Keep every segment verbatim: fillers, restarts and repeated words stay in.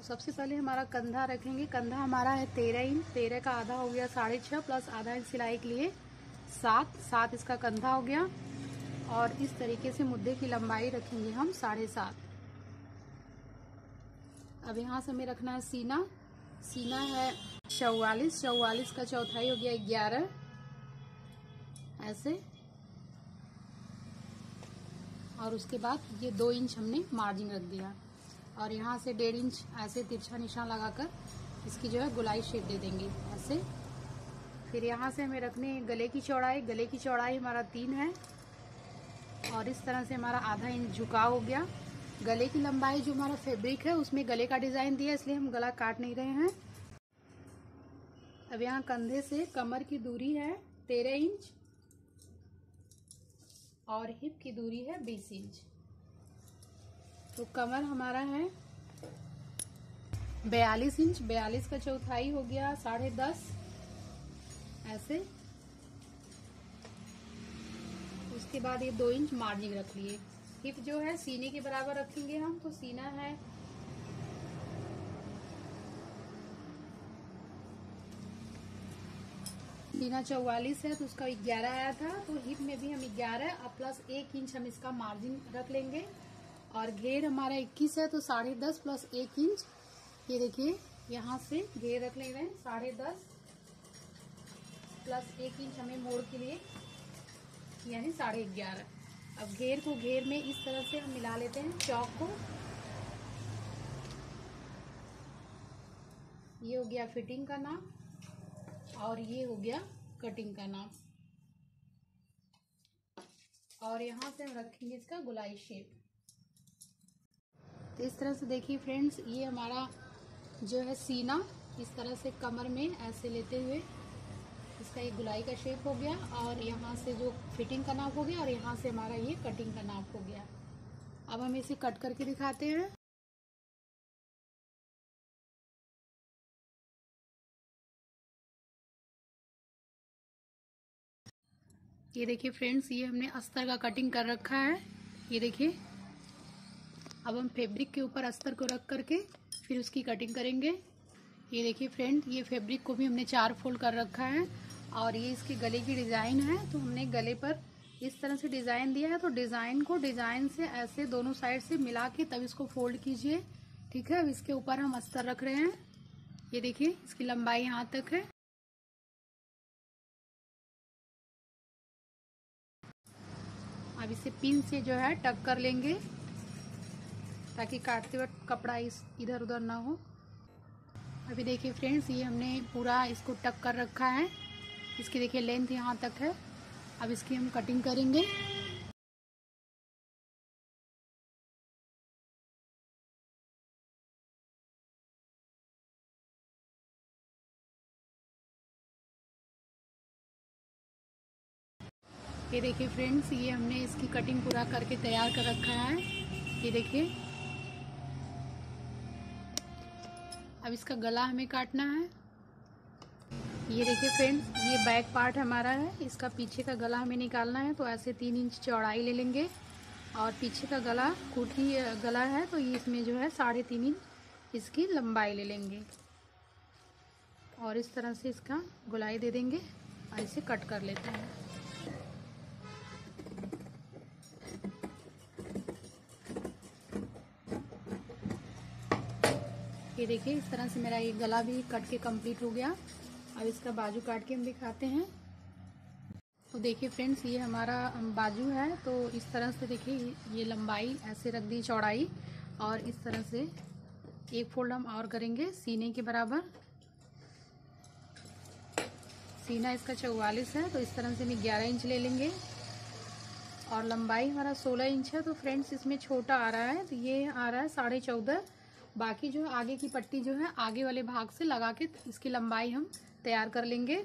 सबसे पहले हमारा कंधा रखेंगे। कंधा हमारा है तेरह इंच, तेरह का आधा हो गया साढ़े छः, प्लस आधा इंच सिलाई के लिए सात, सात इसका कंधा हो गया। और इस तरीके से मुद्दे की लंबाई रखेंगे हम साढ़े सात। अब यहाँ से हमें रखना है सीना। सीना है चौवालीस, चौवालीस का चौथाई हो गया ग्यारह, ऐसे। और उसके बाद ये दो इंच हमने मार्जिन रख दिया और यहाँ से डेढ़ इंच ऐसे तिरछा निशान लगाकर इसकी जो है गोलाई शेप दे देंगे ऐसे। फिर यहाँ से हमें रखने गले की चौड़ाई। गले की चौड़ाई हमारा तीन है और इस तरह से हमारा आधा इंच झुकाव हो गया। गले की लंबाई जो हमारा फैब्रिक है उसमें गले का डिजाइन दिया, इसलिए हम गला काट नहीं रहे हैं। अब यहाँ कंधे से कमर की दूरी है तेरह इंच और हिप की दूरी है बीस इंच। तो कमर हमारा है बयालीस इंच, बयालीस का चौथाई हो गया साढ़े दस, ऐसे। उसके बाद ये दो इंच मार्जिन रख लिए। हिप जो है सीने के बराबर रखेंगे हम, तो सीना है सीना चौवालीस है तो उसका ग्यारह आया था, तो हिप में भी हम ग्यारह और प्लस एक इंच हम इसका मार्जिन रख लेंगे। और घेर हमारा इक्कीस है तो साढ़े दस प्लस एक इंच, ये देखिए यहाँ से घेर रख ले रहे हैं साढ़े दस प्लस एक इंच हमें मोड़ के लिए यानी साढ़े ग्यारह। अब घेर को घेर में इस तरह से हम मिला लेते हैं चौक को। ये हो गया फिटिंग का नाप और ये हो गया कटिंग का नाप। और यहाँ से हम रखेंगे इसका गोलाई शेप। तो इस तरह से देखिए फ्रेंड्स, ये हमारा जो है सीना इस तरह से कमर में ऐसे लेते हुए इसका एक गुलाई का शेप हो गया और यहाँ से जो फिटिंग का नाप हो गया और यहाँ से हमारा ये कटिंग का नाप हो गया। अब हम इसे कट करके दिखाते हैं। ये देखिए फ्रेंड्स, ये हमने अस्तर का कटिंग कर रखा है, ये देखिए। अब हम फैब्रिक के ऊपर अस्तर को रख करके फिर उसकी कटिंग करेंगे। ये देखिए फ्रेंड, ये फैब्रिक को भी हमने चार फोल्ड कर रखा है और ये इसके गले की डिजाइन है, तो हमने गले पर इस तरह से डिजाइन दिया है। तो डिजाइन को डिजाइन से ऐसे दोनों साइड से मिला के तब इसको फोल्ड कीजिए, ठीक है। अब इसके ऊपर हम अस्तर रख रहे हैं। ये देखिए इसकी लंबाई यहाँ तक है। अब इसे पिन से जो है टक कर लेंगे ताकि काटते वक्त कपड़ा इस इधर उधर ना हो। अभी देखिए फ्रेंड्स, ये हमने पूरा इसको टक कर रखा है। इसकी देखिए लेंथ यहाँ तक है। अब इसकी हम कटिंग करेंगे। ये देखिए फ्रेंड्स, ये हमने इसकी कटिंग पूरा करके तैयार कर रखा है। ये देखिए, अब इसका गला हमें काटना है। ये देखिए फ्रेंड्स, ये बैक पार्ट हमारा है, इसका पीछे का गला हमें निकालना है। तो ऐसे तीन इंच चौड़ाई ले लेंगे और पीछे का गला कुर्ती गला है तो ये इसमें जो है साढ़े तीन इंच इसकी लंबाई ले लेंगे और इस तरह से इसका गोलाई दे देंगे और इसे कट कर लेते हैं। ये देखिए इस तरह से मेरा ये गला भी कट के कंप्लीट हो गया। अब इसका बाजू काट के हम दिखाते हैं। तो देखिए फ्रेंड्स, ये हमारा बाजू है, तो इस तरह से देखिए ये लंबाई ऐसे रख दी चौड़ाई और इस तरह से एक फोल्ड हम और करेंगे सीने के बराबर। सीना इसका चौवालीस है तो इस तरह से हम ग्यारह इंच ले लेंगे और लंबाई हमारा सोलह इंच है। तो फ्रेंड्स इसमें छोटा आ रहा है, तो ये आ रहा है साढ़े चौदह। बाकी जो है आगे की पट्टी जो है आगे वाले भाग से लगा के इसकी लंबाई हम तैयार कर लेंगे।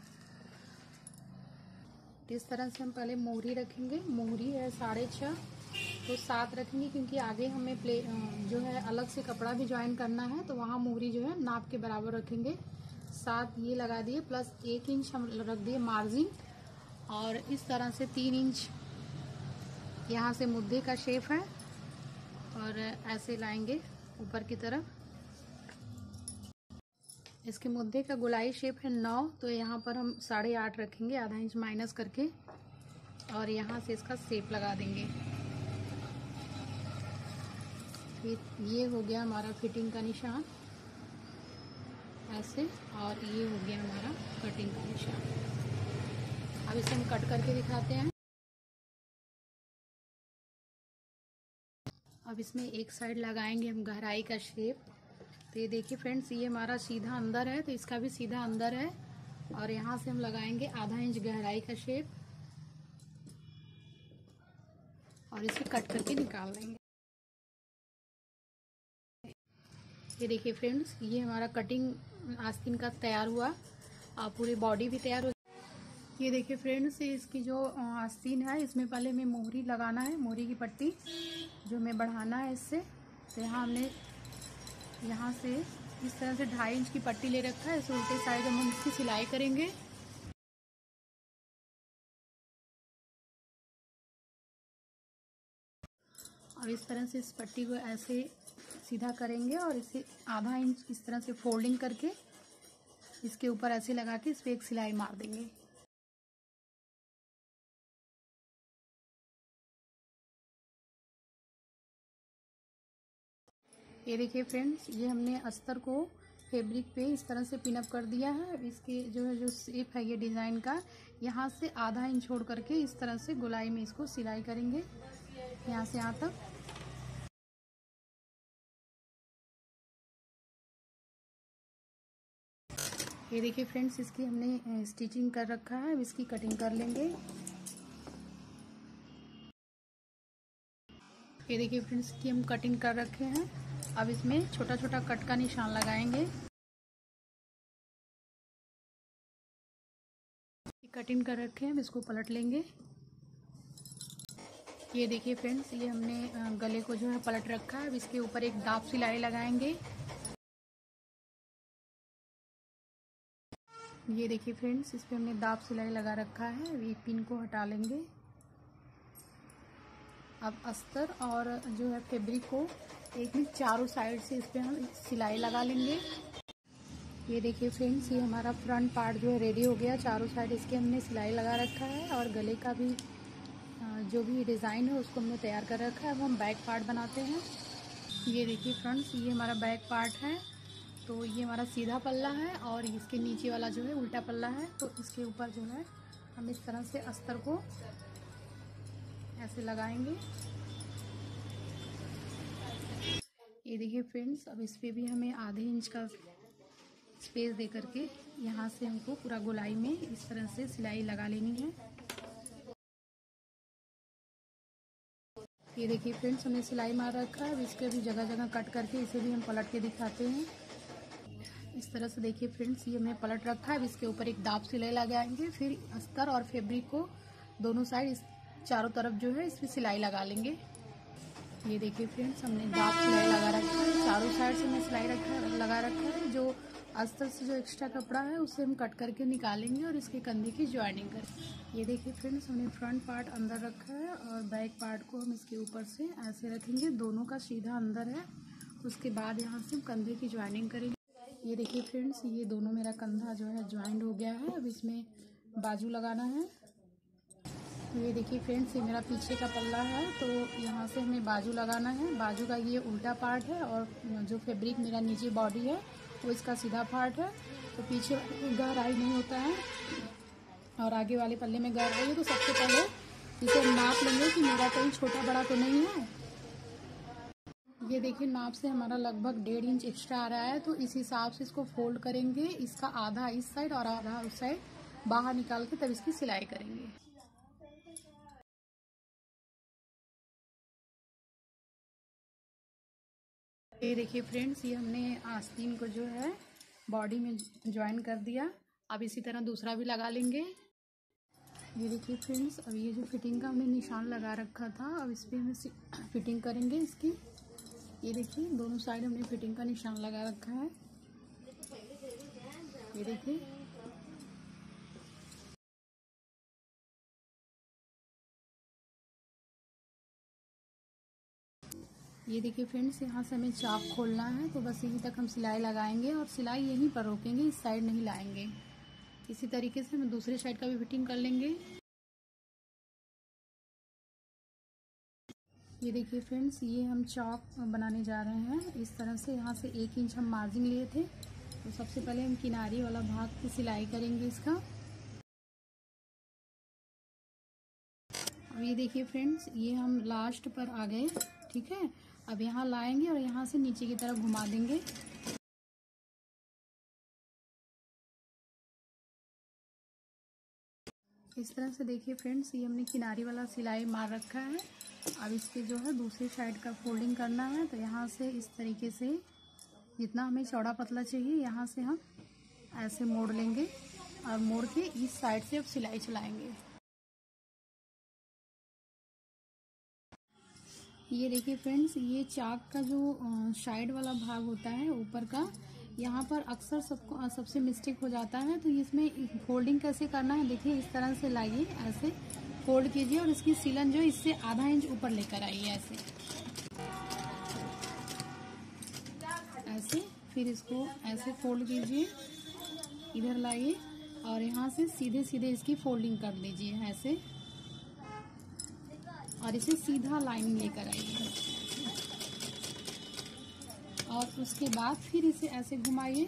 इस तरह से हम पहले मोहरी रखेंगे। मोहरी है साढ़े छः, तो सात रखेंगे क्योंकि आगे हमें प्ले जो है अलग से कपड़ा भी ज्वाइन करना है, तो वहाँ मोहरी जो है नाप के बराबर रखेंगे। सात ये लगा दिए प्लस एक इंच हम रख दिए मार्जिन और इस तरह से तीन इंच यहाँ से मुद्दे का शेप है और ऐसे लाएंगे ऊपर की तरफ। इसके मुद्दे का गोलाई शेप है नौ, तो यहाँ पर हम साढ़े आठ रखेंगे, आधा इंच माइनस करके, और यहाँ से इसका शेप लगा देंगे। फिर ये हो गया हमारा फिटिंग का निशान ऐसे, और ये हो गया हमारा कटिंग का निशान। अब इसे हम कट करके दिखाते हैं। अब इसमें एक साइड लगाएंगे हम गहराई का शेप। तो ये देखिए फ्रेंड्स, ये हमारा सीधा अंदर है, तो इसका भी सीधा अंदर है, और यहाँ से हम लगाएंगे आधा इंच गहराई का शेप और इसे कट करके निकाल देंगे। ये देखिए फ्रेंड्स, ये हमारा कटिंग आस्तीन का तैयार हुआ और पूरी बॉडी भी तैयार हो। ये देखिए फ्रेंड्स, इसकी जो आस्तीन है इसमें पहले हमें मोहरी लगाना है, मोहरी की पट्टी जो हमें बढ़ाना है इससे। तो यहाँ हमने यहाँ से इस तरह से ढाई इंच की पट्टी ले रखा है, इस उल्टे साइड हम इसकी सिलाई करेंगे। और इस तरह से इस पट्टी को ऐसे सीधा करेंगे और इसे आधा इंच इस तरह से फोल्डिंग करके इसके ऊपर ऐसे लगा के इस पर एक सिलाई मार देंगे। ये देखिए फ्रेंड्स, ये हमने अस्तर को फैब्रिक पे इस तरह से पिनअप कर दिया है। इसके जो है जो शेप है ये डिज़ाइन का, यहाँ से आधा इंच छोड़ करके इस तरह से गोलाई में इसको सिलाई करेंगे यहाँ से यहाँ तक। ये देखिए फ्रेंड्स, इसकी हमने स्टिचिंग कर रखा है, अब इसकी कटिंग कर लेंगे। ये देखिए फ्रेंड्स, की हम कटिंग कर रखे हैं। अब इसमें छोटा छोटा कट का निशान लगाएंगे। कटिंग कर रखे हैं, हम इसको पलट लेंगे। ये देखिए फ्रेंड्स, ये हमने गले को जो है पलट रखा है। अब इसके ऊपर एक दाब सिलाई लगाएंगे। ये देखिए फ्रेंड्स, इस पे हमने दाब सिलाई लगा रखा है। ये पिन को हटा लेंगे। अब अस्तर और जो है फैब्रिक को एक में चारों साइड से इस पे हम सिलाई लगा लेंगे। ये देखिए फ्रेंड्स, ये हमारा फ्रंट पार्ट जो है रेडी हो गया। चारों साइड इसके हमने सिलाई लगा रखा है और गले का भी जो भी डिज़ाइन है उसको हमने तैयार कर रखा है। अब हम बैक पार्ट बनाते हैं। ये देखिए फ्रेंड्स, ये हमारा बैक पार्ट है। तो ये हमारा सीधा पल्ला है और इसके नीचे वाला जो है उल्टा पल्ला है। तो इसके ऊपर जो है हम इस तरह से अस्तर को ऐसे लगाएंगे। ये देखिए फ्रेंड्स, अब इस पे भी हमें आधे इंच का स्पेस दे करके यहाँ से हमको पूरा गोलाई में इस तरह से सिलाई लगा लेनी है। ये देखिए फ्रेंड्स, हमने सिलाई मार रखा है। अब इसके भी जगह जगह कट करके इसे भी हम पलट के दिखाते हैं। इस तरह से देखिए फ्रेंड्स, ये हमने पलट रखा है। अब इसके ऊपर एक दाब सिलाई लगाएंगे। फिर अस्तर और फैब्रिक को दोनों साइड इस चारों तरफ जो है इस पर सिलाई लगा लेंगे। ये देखिए फ्रेंड्स, हमने दाब सिलाई लगा रखा है। चारों साइड से हमने सिलाई रखा लगा रखा है। जो अस्तर से जो एक्स्ट्रा कपड़ा है उसे हम कट करके निकालेंगे और इसके कंधे की ज्वाइनिंग करेंगे। ये देखिए फ्रेंड्स, हमने फ्रंट पार्ट अंदर रखा है और बैक पार्ट को हम इसके ऊपर से ऐसे रखेंगे। दोनों का सीधा अंदर है। उसके बाद यहाँ से हम कंधे की ज्वाइनिंग करेंगे। ये देखिए फ्रेंड्स, ये दोनों मेरा कंधा जो है ज्वाइंट हो गया है। अब इसमें बाजू लगाना है। ये देखिए फ्रेंड्स, ये मेरा पीछे का पल्ला है। तो यहाँ से हमें बाजू लगाना है। बाजू का ये उल्टा पार्ट है और जो फैब्रिक मेरा नीचे बॉडी है वो इसका सीधा पार्ट है। तो पीछे गहराई नहीं होता है और आगे वाले पल्ले में गहराई है। तो सबसे पहले इसे नाप लेंगे कि मेरा कहीं छोटा बड़ा तो नहीं है। ये देखिए, नाप से हमारा लगभग डेढ़ इंच एक्स्ट्रा आ रहा है। तो इस हिसाब से इसको फोल्ड करेंगे। इसका आधा इस साइड और आधा उस साइड बाहर निकाल के तब इसकी सिलाई करेंगे। ये देखिए फ्रेंड्स, ये हमने आस्तीन को जो है बॉडी में ज्वाइन कर दिया। अब इसी तरह दूसरा भी लगा लेंगे। ये देखिए फ्रेंड्स, अब ये जो फिटिंग का हमने निशान लगा रखा था, अब इस पर हमें फिटिंग करेंगे इसकी। ये देखिए, दोनों साइड हमने फिटिंग का निशान लगा रखा है। ये देखिए, ये देखिए फ्रेंड्स, यहाँ से हमें चाप खोलना है, तो बस यहीं तक हम सिलाई लगाएंगे और सिलाई यहीं पर रोकेंगे, इस साइड नहीं लाएंगे। इसी तरीके से हम दूसरे साइड का भी फिटिंग कर लेंगे। ये देखिए फ्रेंड्स, ये हम चाप बनाने जा रहे हैं। इस तरह से यहाँ से एक इंच हम मार्जिन लिए थे, तो सबसे पहले हम किनारी वाला भाग की सिलाई करेंगे इसका। अब ये देखिए फ्रेंड्स, ये हम लास्ट पर आ गए, ठीक है। अब यहाँ लाएंगे और यहाँ से नीचे की तरफ घुमा देंगे। इस तरह से देखिए फ्रेंड्स, ये हमने किनारी वाला सिलाई मार रखा है। अब इसके जो है दूसरी साइड का फोल्डिंग करना है, तो यहाँ से इस तरीके से जितना हमें चौड़ा पतला चाहिए, यहाँ से हम ऐसे मोड़ लेंगे और मोड़ के इस साइड से अब सिलाई चलाएंगे। ये देखिए फ्रेंड्स, ये चाक का जो साइड वाला भाग होता है ऊपर का, यहाँ पर अक्सर सबको सबसे मिस्टेक हो जाता है। तो इसमें फोल्डिंग कैसे करना है, देखिए इस तरह से लाइए, ऐसे फोल्ड कीजिए और इसकी सीलन जो इससे आधा इंच ऊपर लेकर आइए, ऐसे ऐसे फिर इसको ऐसे फोल्ड कीजिए, इधर लाइए और यहाँ से सीधे सीधे इसकी फोल्डिंग कर लीजिए ऐसे, और इसे सीधा लाइन लेकर आइए और उसके बाद फिर इसे ऐसे घुमाइए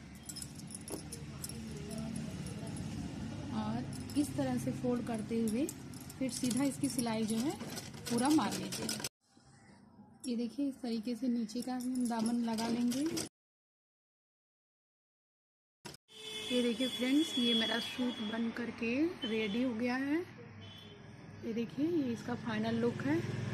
और इस तरह से फोल्ड करते हुए फिर सीधा इसकी सिलाई जो है पूरा मार लीजिए। ये देखिए, इस तरीके से नीचे का भी हम दामन लगा लेंगे। ये देखिए फ्रेंड्स, ये मेरा सूट बन करके रेडी हो गया है। ये देखिए, ये इसका फाइनल लुक है।